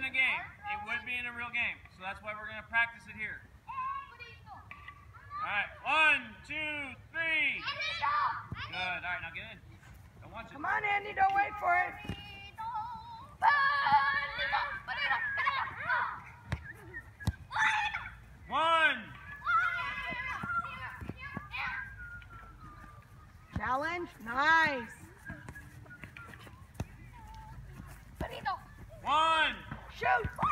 in a game. It would be in a real game. So that's why we're going to practice it here. All right. 1, 2, 3. Good. All right, now get in. Don't watch it. Come on, Andy. Don't wait for it. One. Challenge. Nice. 1. Shoot.